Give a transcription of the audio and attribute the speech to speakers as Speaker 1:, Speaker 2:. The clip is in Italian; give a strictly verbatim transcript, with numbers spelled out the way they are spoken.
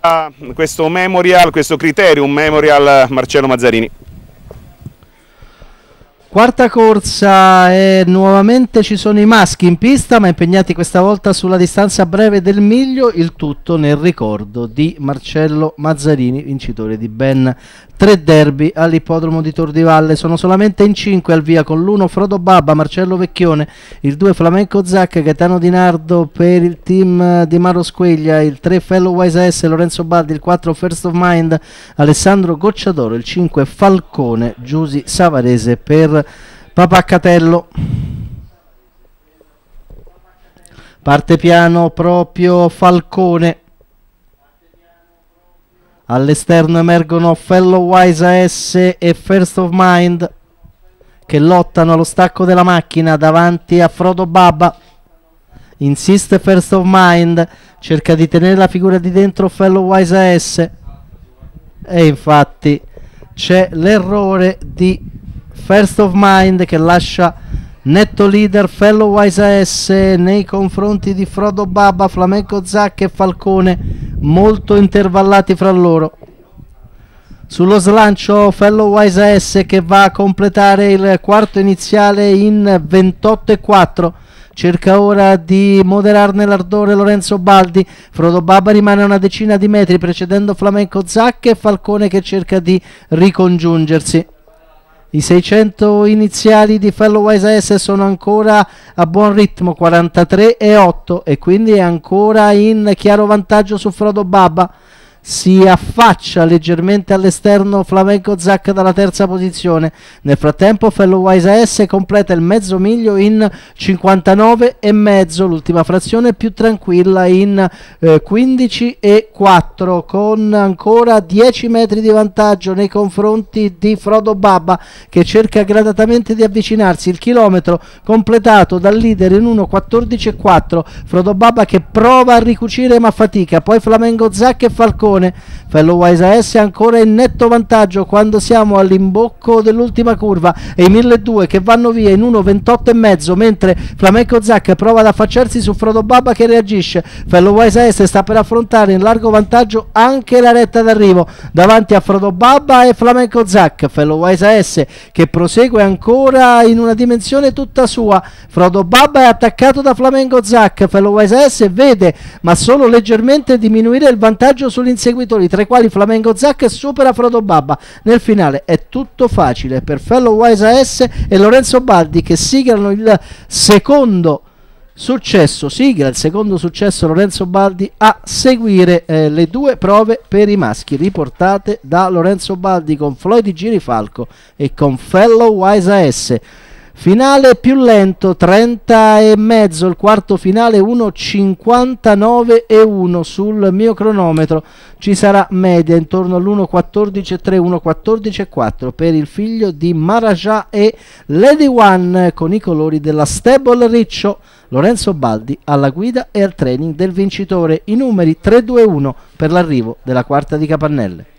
Speaker 1: questo memorial, questo criterium memorial Marcello Mazzarini.
Speaker 2: Quarta corsa e nuovamente ci sono i maschi in pista, ma impegnati questa volta sulla distanza breve del miglio, il tutto nel ricordo di Marcello Mazzarini, vincitore di ben tre derby all'ippodromo di Tor di Valle. Sono solamente in cinque al via, con l'uno Frodo Babba, Marcello Vecchione, il due Flamenco Zacca, Gaetano Di Nardo per il team di Maro Squeglia, il tre Fellow Wise S, Lorenzo Baldi, il quattro First of Mind, Alessandro Gocciadoro, il cinque Falcone, Giusi Savarese per Papaccatello. Parte piano proprio Falcone. All'esterno emergono Fellow Wise S e First of Mind, che lottano allo stacco della macchina davanti a Frodo Babba. Insiste First of Mind, cerca di tenere la figura di dentro Fellow Wise S, e infatti c'è l'errore di First of Mind che lascia netto leader Fellow Wise S nei confronti di Frodo Babba, Flamenco Zacca e Falcone, molto intervallati fra loro. Sullo slancio Fellow Wise S che va a completare il quarto iniziale in ventotto e quattro. Cerca ora di moderarne l'ardore Lorenzo Baldi. Frodo Babba rimane a una decina di metri precedendo Flamenco Zacca e Falcone che cerca di ricongiungersi. I seicento iniziali di Fellow Wise S sono ancora a buon ritmo, quarantatré e otto, e quindi è ancora in chiaro vantaggio su Frodo Babba. Si affaccia leggermente all'esterno Flamenco Zacca dalla terza posizione. Nel frattempo Fellow Wise S completa il mezzo miglio in cinquantanove e mezzo, l'ultima frazione più tranquilla in eh, quindici e quattro, con ancora dieci metri di vantaggio nei confronti di Frodo Babba che cerca gradatamente di avvicinarsi. Il chilometro completato dal leader in uno quattordici e quattro. Frodo Babba che prova a ricucire ma fatica, poi Flamenco Zacca e Falcone. Fellow Wise S ancora in netto vantaggio quando siamo all'imbocco dell'ultima curva, e i milleduecento che vanno via in uno ventotto e mezzo, mentre Flamenco Zacca prova ad affacciarsi su Frodo Babba che reagisce. Fellow Wise S sta per affrontare in largo vantaggio anche la retta d'arrivo davanti a Frodo Babba e Flamenco Zacca. Fellow Wise S che prosegue ancora in una dimensione tutta sua. Frodo Babba è attaccato da Flamenco Zacca. Fellow Wise S vede ma solo leggermente diminuire il vantaggio sull'inseguitori, tra i quali Flamenco Zacca supera Frodo Babba. Nel finale è tutto facile per Fellow Wise S e Lorenzo Baldi che siglano il secondo successo, sigla il secondo successo Lorenzo Baldi a seguire eh, le due prove per i maschi riportate da Lorenzo Baldi con Floyd Girifalco e con Fellow Wise S. Finale più lento, trenta e mezzo, il quarto finale uno cinquantanove e uno sul mio cronometro. Ci sarà media intorno all'uno quattordici e tre, uno quattordici e quattro per il figlio di Maharaja e Lady One con i colori della Stable Riccio. Lorenzo Baldi alla guida e al training del vincitore, i numeri tre due uno per l'arrivo della quarta di Capannelle.